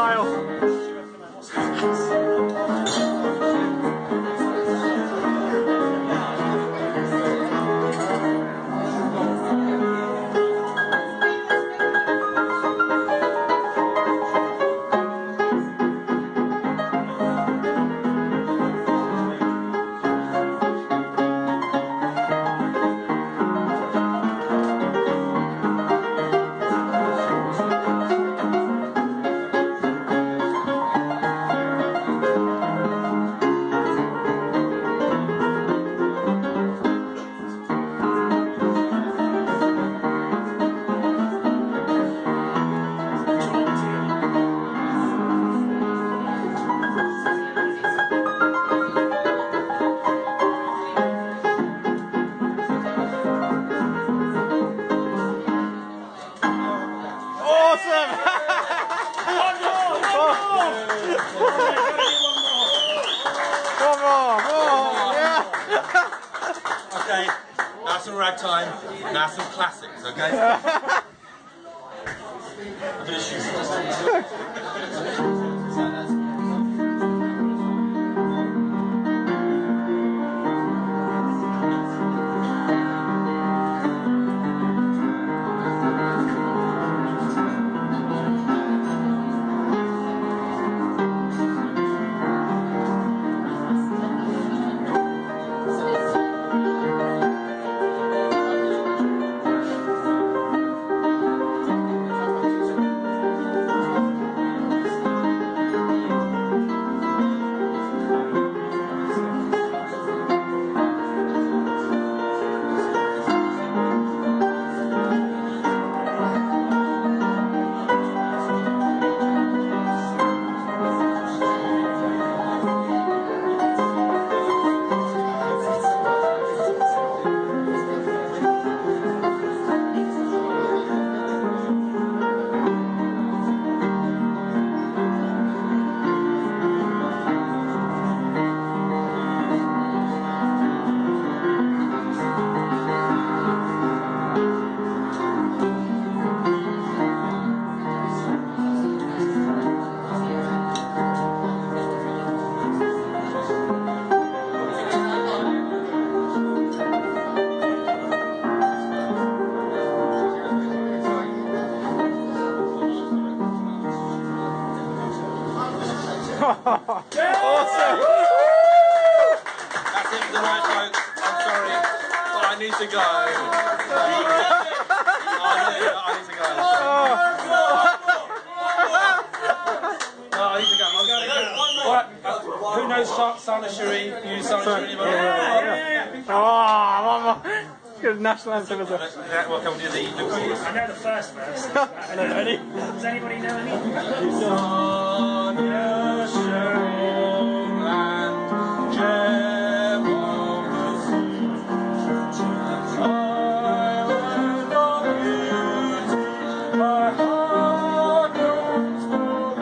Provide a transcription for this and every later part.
style. Awesome! One more! Yeah! Okay, now some ragtime, now some classics, okay? A bit of shoes. Awesome! That's it for the night, folks. I'm sorry, but I need to go. I need to go. No, I need to go. I'm going to go. Right. Who knows Sana Cherie? You Sana Cherie? Oh, one more. Let's get a national anthem as well. Well, can we do the chorus? I know the first verse. I don't know any. Does anybody know any? Sana Cherie and gem of the sea, island of beauty, my heart longs for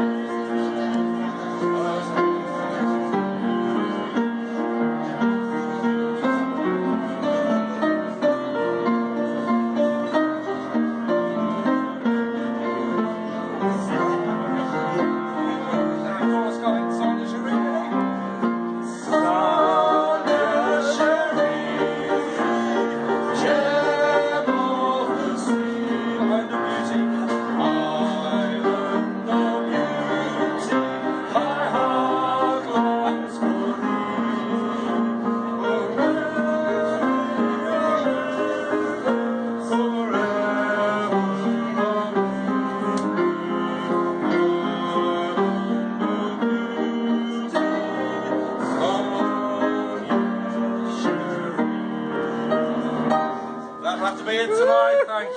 That'll have to be it tonight, thank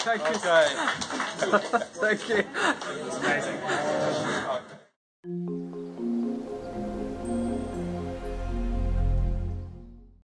you. Thank you. Okay. Thank you. Amazing.